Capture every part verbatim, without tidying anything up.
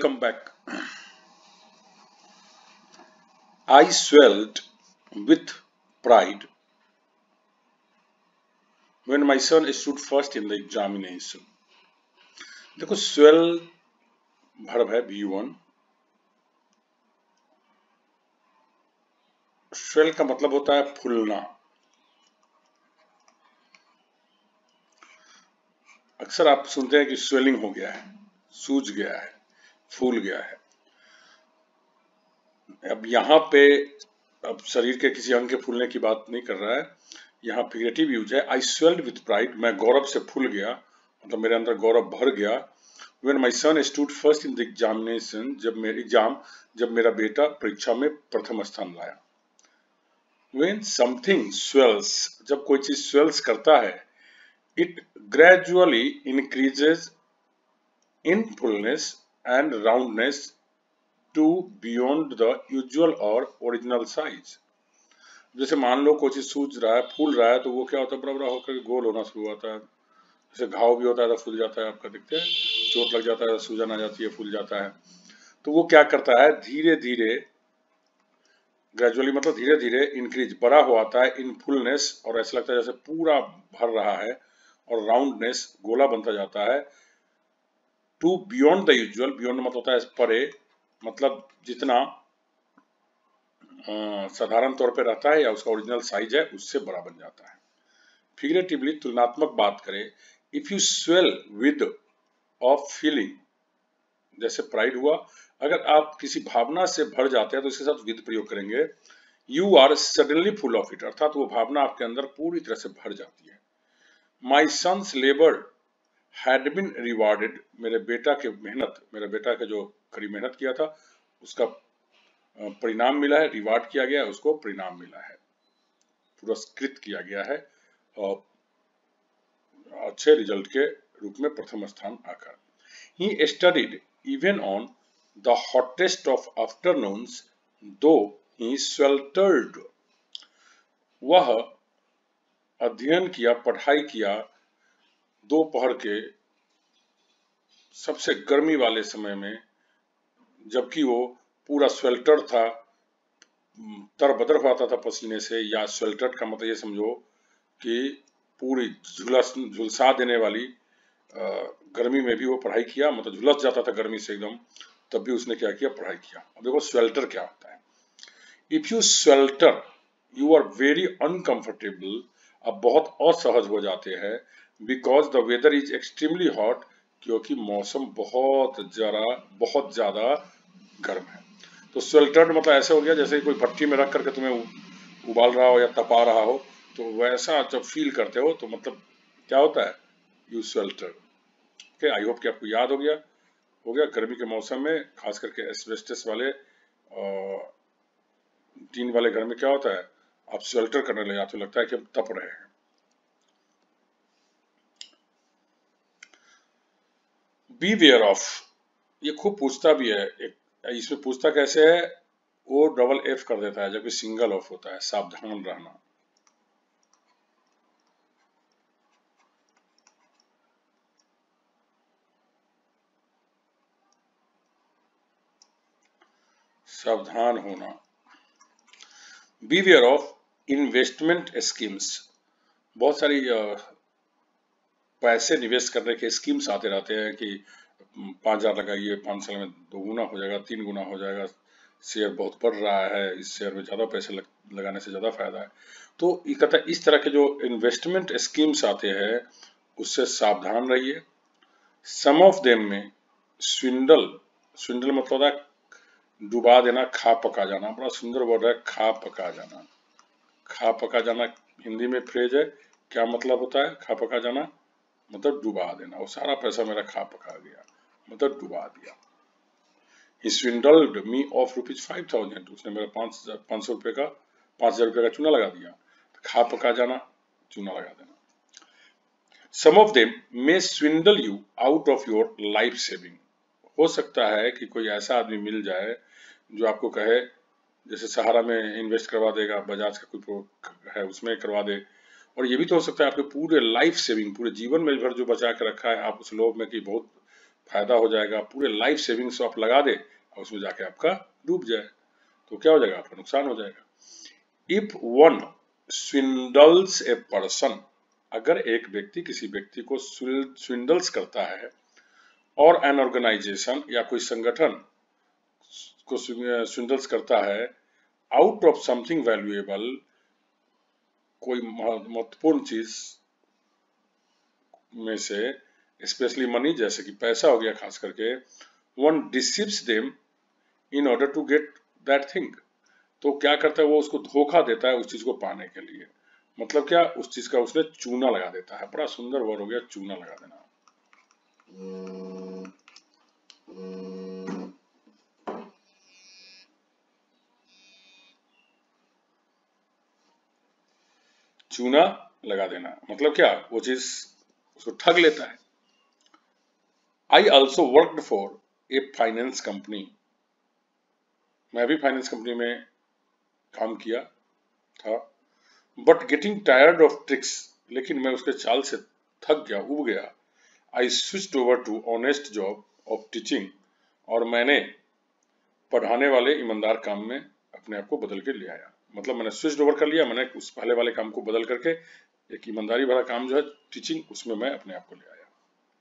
welcome back. I swelled with pride when my son stood first in the examination. देखो swell verb है V one. swell का मतलब होता है फूलना. अक्सर आप सुनते हैं कि स्वेलिंग हो गया है, सूज गया है, फूल गया है. अब यहाँ पे अब शरीर के किसी अंग के फूलने की बात नहीं कर रहा है, यहाँ फिगरेटिव यूज है. आई स्वेल्ड विथ प्राइड, मैं गौरव से फूल गया, मतलब मेरे अंदर गौरव भर गया. When my son stood first in the examination, जब मेरे एग्जाम जब मेरा बेटा परीक्षा में प्रथम स्थान लाया. व्हेन समथिंग स्वेल्स, जब कोई चीज स्वेल्स करता है, it gradually increases in fullness and roundness to beyond the usual or original size. जैसे मान लो कोई चीज सूज रहा है, फूल रहा है, तो वो क्या होता है, बड़ा बड़ा होकर गोल होना शुरू होता है. जैसे घाव भी होता है तो फूल जाता है, आपका देखते हैं, चोट लग जाता है, सूजन आ जाती है, फूल जाता है. तो वो क्या करता है, धीरे धीरे, ग्रेजुअली मतलब धीरे धीरे इंक्रीज, बड़ा हो आता है, इन फुलनेस, और ऐसा लगता है जैसे पूरा भर रहा है, और राउंडनेस, गोला बनता जाता है, to beyond the usual. Beyond मतलब होता है परे, मतलब जितना साधारण तौर पे रहता है या उसका ओरिजिनल साइज है उससे बड़ा बन जाता है. फिगरेटिवली, तुलनात्मक बात करें, if you swell with of feeling, जैसे प्राइड हुआ, अगर आप किसी भावना से भर जाते हैं तो इसके साथ विद प्रयोग करेंगे. You are suddenly full of it, अर्थात वो भावना आपके अंदर पूरी तरह से भर जाती है. My son's labor had been rewarded, मेरे बेटा के मेहनत, मेरे बेटा के जो कड़ी मेहनत किया था उसका परिणाम मिला है, रिवार्ड किया गया है, उसको परिणाम मिला है, पुरस्कृत किया गया है और अच्छे रिजल्ट के रूप में प्रथम स्थान आकर. He studied even on the hottest of afternoons, though he sweltered. वह अध्ययन किया, पढ़ाई किया दोपहर के सबसे गर्मी वाले समय में, जबकि वो पूरा स्वेल्टर था, तरबतर होता था पसीने से. या स्वेल्टर का मतलब ये समझो कि पूरी झुलस झुलसा देने वाली आ, गर्मी में भी वो पढ़ाई किया, मतलब झुलस जाता था गर्मी से एकदम, तब भी उसने क्या किया, पढ़ाई किया. अब देखो स्वेल्टर क्या होता है. If you swelter, you are very uncomfortable, अब बहुत असहज हो जाते हैं. Because the weather is extremely hot, क्योंकि मौसम बहुत जरा बहुत ज्यादा गर्म है. तो स्वेल्टर्ड मतलब ऐसे हो गया जैसे कोई भट्टी में रख करके तुम्हें उबाल रहा हो या तपा रहा हो, तो वैसा जब फील करते हो तो मतलब क्या होता है, you sweltered. Okay, I hope कि आपको याद हो गया हो गया गर्मी के मौसम में, खास करके एस्बेस्टस वाले टीन वाले घर में क्या होता है, आप स्वेल्टर करने लगे जाते हो, लगता है कि हम तप रहे हैं. बी वेयर ऑफ, ये खूब पूछता भी है. एक इसमें पूछता कैसे है, ओ डबल एफ कर देता है जबकि सिंगल ऑफ होता है. सावधान रहना. सावधान होना. Beware of investment schemes, बहुत सारी पैसे निवेश करने के स्कीम्स आते रहते हैं कि पाँच हजार लगाइए, पाँच साल में दो गुना हो जाएगा, तीन गुना हो जाएगा, शेयर बहुत बढ़ रहा है, इस शेयर में ज़्यादा पैसे लग, लगाने से ज़्यादा फायदा है. तो इस तरह के जो इन्वेस्टमेंट स्कीम्स आते हैं उससे सावधान रहिए. सम ऑफ देम में स्विंडल, स्विंडल मतलब होता है डुबा देना, खा पका जाना. बड़ा सुंदर वर्ड है, खा पका जाना. खा पका जाना हिंदी में फ्रेज है. क्या मतलब होता है खा पका जाना, मतलब डुबा देना. वो सारा पैसा मेरा खा पका गया, मतलब डुबा दिया. He swindled me of rupees five thousand, उसने मेरा पाँच हजार पाँच सौ रुपये का पाँच हजार रुपये का चूना लगा दिया. खा पका जाना, चूना लगा देना. Some of them may swindle you out of your life saving. हो सकता है कि कोई ऐसा आदमी मिल जाए जो आपको कहे, जैसे सहारा में इन्वेस्ट करवा देगा, बजाज का कोई है उसमें करवा दे. और ये भी तो हो सकता है आपके पूरे लाइफ सेविंग, पूरे जीवन में भर जो बचा के रखा है, आप उस लोभ में कि बहुत फायदा हो जाएगा, पूरे लाइफ सेविंग्स आप लगा दे और उसमें जाके आपका डूब जाए तो क्या हो जाएगा, आपका नुकसान हो जाएगा। If one swindles a person, अगर एक व्यक्ति किसी व्यक्ति को स्विंडल्स करता है, और एन ऑर्गेनाइजेशन या कोई संगठन को स्विंडल्स करता है आउट ऑफ समथिंग वैल्यूएबल, कोई महत्वपूर्ण चीज में से, स्पेशली मनी, जैसे कि पैसा हो गया खास करके, one deceives them in order to get that thing, तो क्या करता है वो उसको धोखा देता है उस चीज को पाने के लिए। मतलब क्या, उस चीज का उसने चूना लगा देता है। बड़ा सुंदर वर्ड हो गया, चूना लगा देना। चूना लगा देना मतलब क्या, वो चीज उसको ठग लेता है। I also worked for a finance company, मैं भी फाइनेंस कंपनी में काम किया था। But getting tired of tricks, लेकिन मैं उसके चाल से थक गया, उब गया। I switched over to honest job of teaching, और मैंने पढ़ाने वाले ईमानदार काम में अपने आप को बदल के ले आया। मतलब मैंने स्विच्ड ओवर कर लिया, मैंने उस पहले वाले काम को बदल करके एक ईमानदारी भरा काम जो है टीचिंग, उसमें मैं अपने आप को ले आया।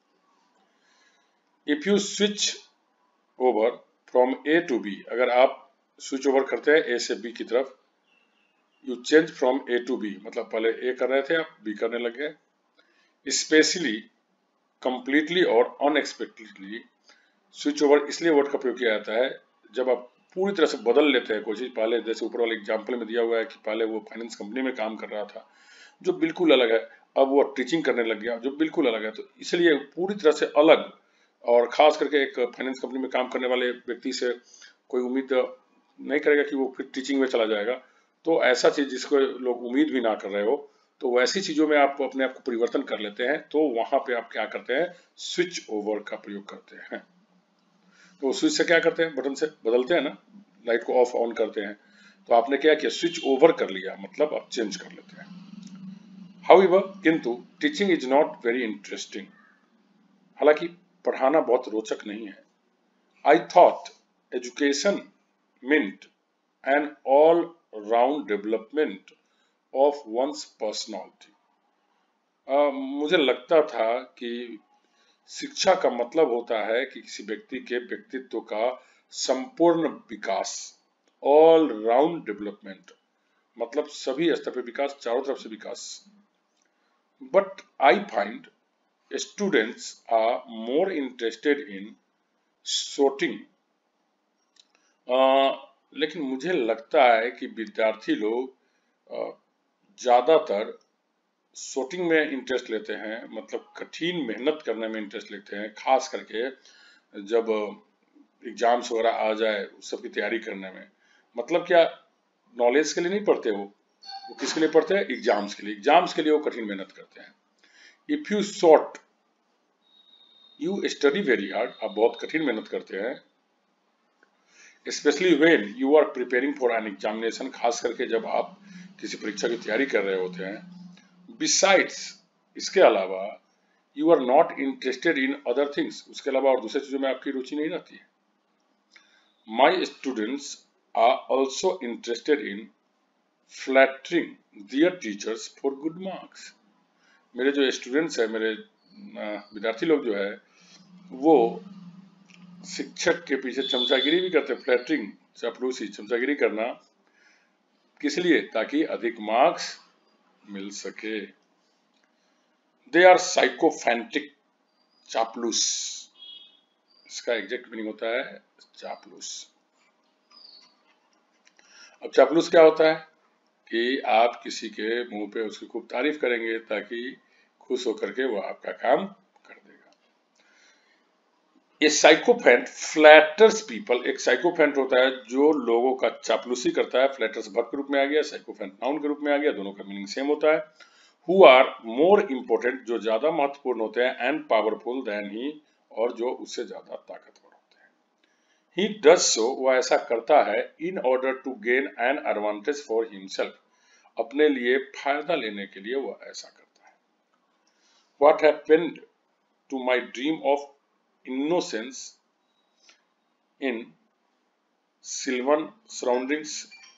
If you switch over from A to B, अगर आप स्विच ओवर करते हैं ए से बी की तरफ, you change from A to B, मतलब पहले ए कर रहे थे आप बी करने लग गए। स्पेशली, कंप्लीटली और अनएक्सपेक्टेडली, स्विच ओवर इसलिए वर्ड का प्रयोग किया जाता है जब आप पूरी तरह से बदल लेते हैं कोई चीज। पहले जैसे ऊपर वाले एग्जाम्पल में दिया हुआ है कि पहले वो फाइनेंस कंपनी में काम कर रहा था जो बिल्कुल अलग है, अब वो टीचिंग करने लग गया जो बिल्कुल अलग है। तो इसलिए पूरी तरह से अलग, और खास करके एक फाइनेंस कंपनी में काम करने वाले व्यक्ति से कोई उम्मीद नहीं करेगा कि वो फिर टीचिंग में चला जाएगा। तो ऐसा चीज जिसको लोग उम्मीद भी ना कर रहे हो, तो वैसी चीजों में आप अपने आप को परिवर्तन कर लेते हैं, तो वहां पे आप क्या करते हैं, स्विच ओवर का प्रयोग करते हैं। तो स्विच से क्या करते हैं, बटन से बदलते हैं ना, लाइट को ऑफ ऑन करते हैं। तो आपने क्या किया, स्विच ओवर कर लिया, मतलब आप चेंज कर लेते हैं। हाउएवर, किंतु teaching is not very interesting, हालांकि पढ़ाना बहुत रोचक नहीं है। I thought education meant an all round development of one's personality. uh, मुझे लगता था कि शिक्षा का मतलब होता है कि किसी व्यक्ति के व्यक्तित्व का संपूर्ण विकास, ऑल राउंड डेवलपमेंट, मतलब सभी स्तर पर विकास, चारों तरफ से विकास। But I find students are more interested in sorting, uh, लेकिन मुझे लगता है कि विद्यार्थी लोग ज्यादातर sorting में इंटरेस्ट लेते हैं, मतलब कठिन मेहनत करने में इंटरेस्ट लेते हैं, खास करके जब एग्जाम्स वगैरह आ जाए उस सब की तैयारी करने में। मतलब क्या, नॉलेज के लिए नहीं पढ़ते वो वो किसके लिए पढ़ते हैं, एग्जाम्स के लिए। एग्जाम्स के लिए वो कठिन मेहनत करते हैं। If you sort, you study very hard, आप बहुत कठिन मेहनत करते हैं। Specially when you are preparing for an examination, खास करके जब आप किसी परीक्षा की तैयारी कर रहे होते हैं। बिसाइड्स, इसके अलावा, you are not interested in other things, उसके अलावा और दूसरी चीजों में आपकी रुचि नहीं रहती है। My students are also interested in flattering their teachers for good marks. मेरे जो स्टूडेंट्स है, मेरे विद्यार्थी लोग जो है, वो शिक्षक के पीछे चमचागिरी भी करते, फ्लैटरिंग, चापलूसी, चमचागिरी करना, किस लिए, ताकि अधिक मार्क्स मिल सके। दे आर साइकोफैंटिक, चापलूस, इसका एग्जैक्ट मीनिंग होता है चापलूस। अब चापलूस क्या होता है कि आप किसी के मुंह पे उसकी खूब तारीफ करेंगे ताकि खुश होकर के वो आपका काम कर देगा। ये साइकोफैंट फ्लैटर्स पीपल, एक साइकोफैंट होता है जो लोगों का चापलूसी करता है। फ्लैटर्स वर्ब के रूप में आ गया, साइकोफैंट नाउन के रूप में आ गया, दोनों का मीनिंग सेम होता है। हु आर मोर इम्पोर्टेंट, जो ज्यादा महत्वपूर्ण होते हैं, एंड पावरफुल देन ही, और जो उससे ज्यादा ताकतवर होते हैं। ही डज सो, वह ऐसा करता है, in order to gain an advantage for himself, अपने लिए फायदा लेने के लिए वह ऐसा करता है। What happened to my dream of innocence in sylvan surroundings.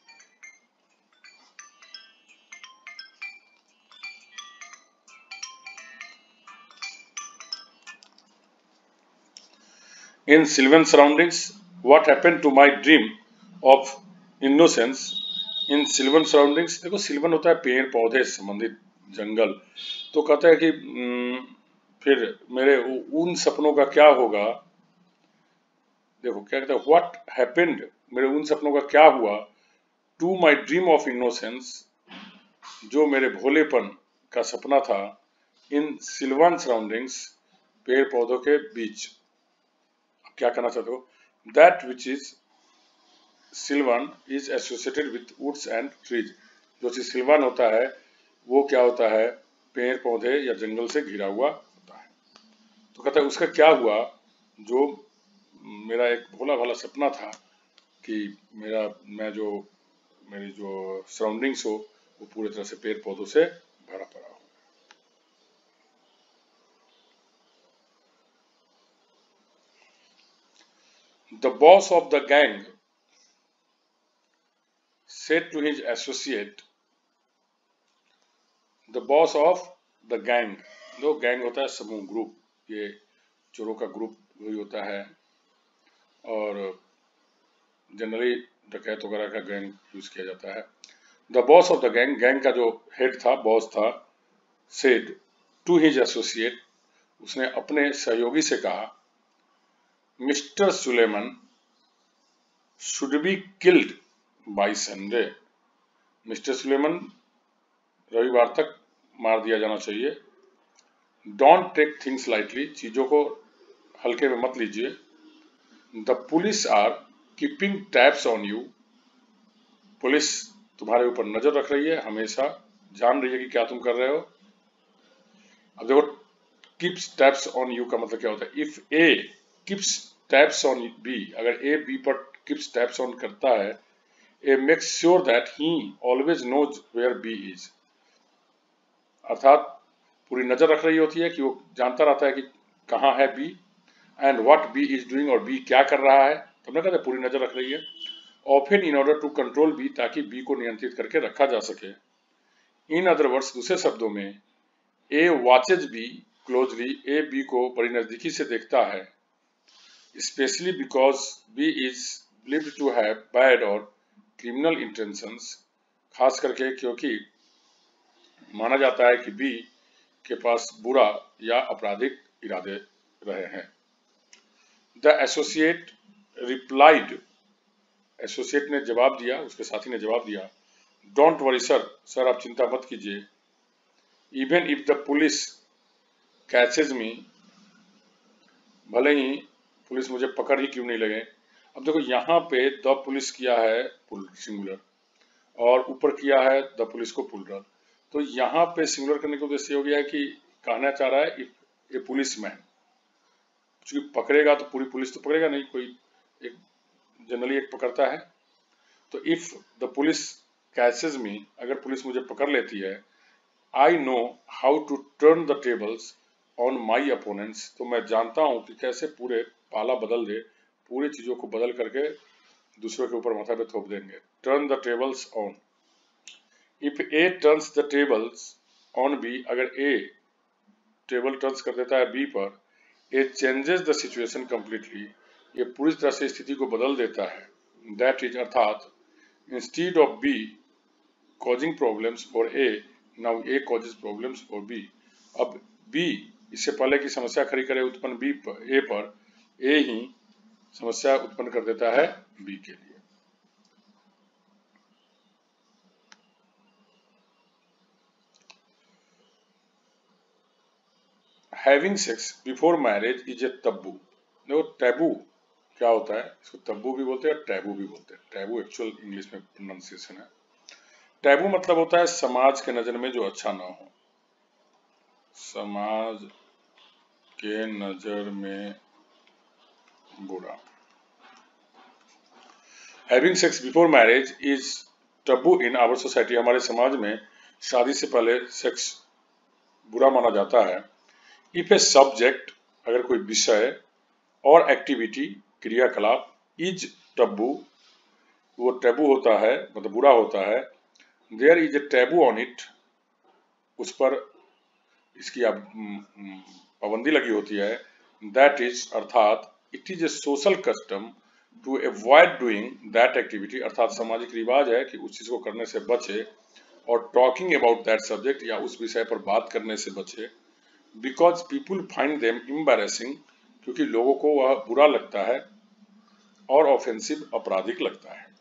In sylvan surroundings, what happened to my dream of innocence in sylvan surroundings? देखो sylvan होता है पेड़ पौधे से संबंधित जंगल, तो कहता है कि न, फिर मेरे उन सपनों का क्या होगा। देखो क्या कहता है, व्हाट हैपेंड, मेरे उन सपनों का क्या हुआ, to my dream of innocence, जो मेरे भोलेपन का सपना था, इन सिल्वन सराउंडिंग्स, पेड़ पौधों के बीच। क्या कहना चाहते हो, that which is sylvan is associated with woods and trees, जो चीज सिल्वन होता है वो क्या होता है, पेड़ पौधे या जंगल से घिरा हुआ होता है। तो कहता है उसका क्या हुआ, जो मेरा एक भोला भाला सपना था कि मेरा मैं जो मेरी जो सराउंडिंग्स हो वो पूरी तरह से पेड़ पौधों से भरा पड़ा हो। The boss of the gang said to his associate, the boss of the gang, जो गैंग होता है समूह, ग्रुप, ये चोरों का ग्रुप वही होता है, और जनरली डकैत वगैरह का गैंग यूज किया जाता है। The boss of the gang, gang का जो हेड था, बॉस था, सेड टू हिज एसोसिएट, उसने अपने सहयोगी से कहा, mister Suleman should be killed by Sunday, mister Suleman रविवार तक मार दिया जाना चाहिए। डोंट टेक थिंग्स लाइटली, चीजों को हल्के में मत लीजिए। The police are keeping tabs on you, police तुम्हारे ऊपर नजर रख रही है, हमेशा जान रही है कि क्या तुम कर रहे हो। अब देखो कीप्स टैब्स ऑन यू का मतलब क्या होता है, if A keeps tabs on B, अगर ए बी पर कीप्स टैब्स ऑन करता है, A makes sure that he always knows where B is, अर्थात पूरी नजर रख रही होती है कि वो जानता रहता है कि कहाँ है B, and what B is doing, और बी क्या कर रहा है, तो हमने कहा पूरी नजर रख रही है। Often in order to control B, ताकि बी को नियंत्रित करके रखा जा सके। इन अदर वर्ड्स, दूसरे शब्दों में, A watches B closely, A B को बड़ी नजदीकी से देखता है, specially because B is believed to have bad और क्रिमिनल इंटेंशंस, खास करके क्योंकि माना जाता है कि बी के पास बुरा या आपराधिक इरादे रहे हैं। द एसोसिएट रिप्लाइड, एसोसिएट ने जवाब दिया, उसके साथी ने जवाब दिया, डोंट वरी सर, सर आप चिंता मत कीजिए, even if the police catches me, भले ही पुलिस मुझे पकड़ ही क्यों नहीं लगे। अब देखो यहाँ पे द पुलिस किया है सिंगुलर, और ऊपर किया है द पुलिस को प्लूरल, तो यहाँ पे सिंगुलर करने का उद्देश्य हो गया है कि कहना चाह रहा है इफ ए पुलिस मैन, क्योंकि पकड़ेगा तो पूरी पुलिस तो पकड़ेगा नहीं, कोई एक जनरली एक पकड़ता है। तो if the police catches me, अगर पुलिस मुझे पकड़ लेती है, I know how to turn the tables on my opponents, तो मैं जानता हूं कि कैसे पूरे पाला बदल दे, पूरी चीजों को बदल करके दूसरों के ऊपर माथा पे थोप देंगे। Turn the tables on, if A turns the tables on B, अगर ए टेबल टर्न्स कर देता है बी पर, A changes the situation completely, ये पूरी तरह से स्थिति को बदल देता है। दैट इज, अर्थात instead of B causing problems for A, now A causes problems for B, अब बी इससे पहले की समस्या खड़ी करे उत्पन्न बी पर, ए पर, ए ही समस्या उत्पन्न कर देता है बी के लिए। Having sex before marriage is a taboo, देखो टैबू क्या होता है, इसको तब्बू भी बोलते हैं, टैबू भी बोलते हैं। टैबू एक्चुअल इंग्लिश में प्रोनाउंसिएशन है। टैबू मतलब होता है समाज के नजर में जो अच्छा ना हो, समाज के नजर में बुरा। Having sex before marriage is taboo in our society, हमारे समाज में शादी से पहले सेक्स बुरा माना जाता है। इफ ए सब्जेक्ट, अगर कोई विषय, और एक्टिविटी क्रियाकलाप इज टैबू, वो टैबू होता है मतलब बुरा होता है। There is a taboo on it, उस पर इसकी पाबंदी लगी होती है। दैट इज अर्थात it is a social custom to avoid doing that activity, अर्थात सामाजिक रिवाज है कि उस चीज को करने से बचे, और टॉकिंग अबाउट दैट सब्जेक्ट, या उस विषय पर बात करने से बचे। Because people find them embarrassing, क्योंकि लोगों को वह बुरा लगता है, और ऑफेंसिव आपराधिक लगता है।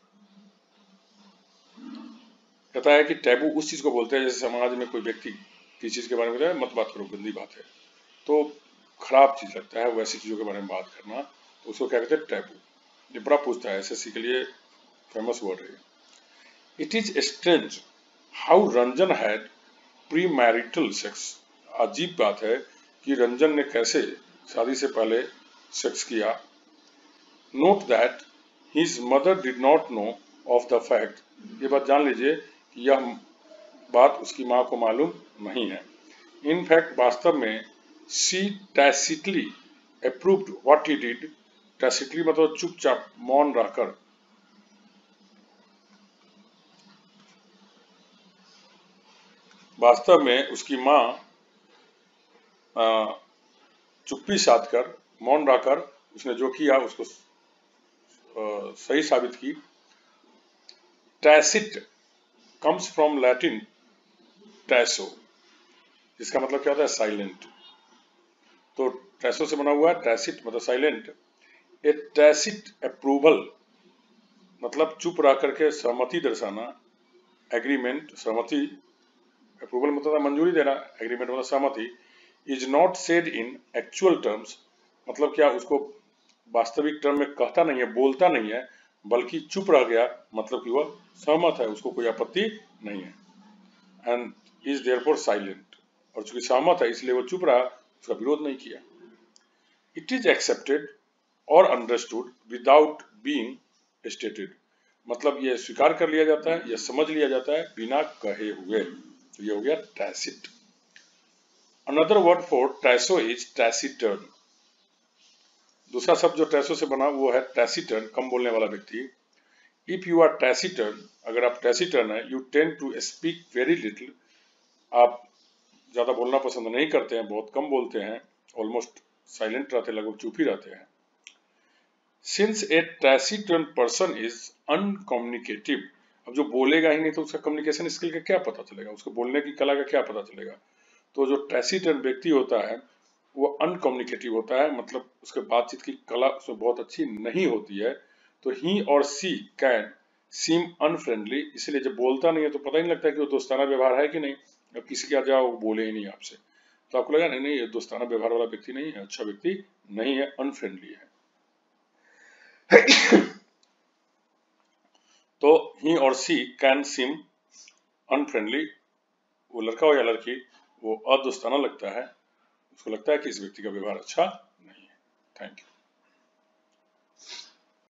कहता है कि टैबू उस चीज को बोलते हैं, जैसे समाज में कोई व्यक्ति किसी चीज के बारे में मत बात करो, गंदी बात है, तो खराब चीज लगता है वैसी चीजों के बारे में बात करना, तो उसको क्या कहते हैं, टैबू। ये बड़ा पूछता है, एसएससी के लिए फेमस वर्ड है। It is strange how Ranjan had premarital sex, अजीब बात है कि रंजन ने कैसे शादी से पहले सेक्स किया। Note that his mother did not know of the fact, ये बात जान लीजिए कि यह बात उसकी माँ को मालूम नहीं है। इन फैक्ट वास्तव में she tacitly approved what he did, tacitly मतलब चुपचाप मौन रहकर, वास्तव में उसकी माँ चुप्पी साध कर, मौन रहकर उसने जो किया उसको आ, सही साबित की। Tacit comes from Latin taceo, जिसका मतलब क्या होता है, साइलेंट। तो टैसो से बना हुआ है, टैसिट मतलब साइलेंट। ए टैसिट अप्रूवल मतलब चुप रह करके सहमति दर्शाना। एग्रीमेंट सहमति, अप्रूवल मतलब मंजूरी देना, एग्रीमेंट मतलब सहमति। Is not said in actual terms, मतलब क्या उसको वास्तविक टर्म में कहता नहीं है, बोलता नहीं है, बल्कि चुप रह गया, मतलब कि वह सहमत है, उसको कोई आपत्ति नहीं है। एंड इज देयरफॉर साइलेंट, और चूंकि सहमत है इसलिए वो चुप रहा, उसका विरोध नहीं किया। इट इज एक्सेप्टेड और अंडरस्टूड विदाउट बीइंग स्टेटेड, मतलब ये स्वीकार कर लिया जाता है, यह समझ लिया जाता है बिना कहे हुए। तो ये हो गया tacit. Another word for taceo is taciturn, दूसरा शब्द जो टैसो से बना वो है टैसिटर्न, कम बोलने वाला व्यक्ति। इफ यू आर टैसिटर्न, अगर आप टैसिटर्न है, you tend to speak very little, आप ज्यादा बोलना पसंद नहीं करते हैं, बहुत कम बोलते हैं, ऑलमोस्ट साइलेंट रहते, लगभग चुप ही रहते हैं। Since a taciturn person is uncommunicative, अब जो बोलेगा ही नहीं तो उसका कम्युनिकेशन स्किल का क्या पता चलेगा, उसको बोलने की कला का क्या पता चलेगा। तो जो टैसिटर्न व्यक्ति होता है वो अनकम्युनिकेटिव होता है, मतलब उसके बातचीत की कला उसमें बहुत अच्छी नहीं होती है। तो ही और सी कैन सीम अनफ्रेंडली, इसलिए जब बोलता नहीं है तो पता ही नहीं लगता कि वो दोस्ताना व्यवहार है कि नहीं। अब किसी के जाओ वो बोले ही नहीं आपसे, तो आपको लगा नहीं नहीं ये दोस्ताना व्यवहार वाला व्यक्ति नहीं है, अच्छा व्यक्ति नहीं है, अनफ्रेंडली है। तो ही और सी कैन सीम अनफ्रेंडली, वो लड़का हो या लड़की, वो अदोस्ताना लगता है, उसको लगता है कि इस व्यक्ति का व्यवहार अच्छा नहीं है। Thank you.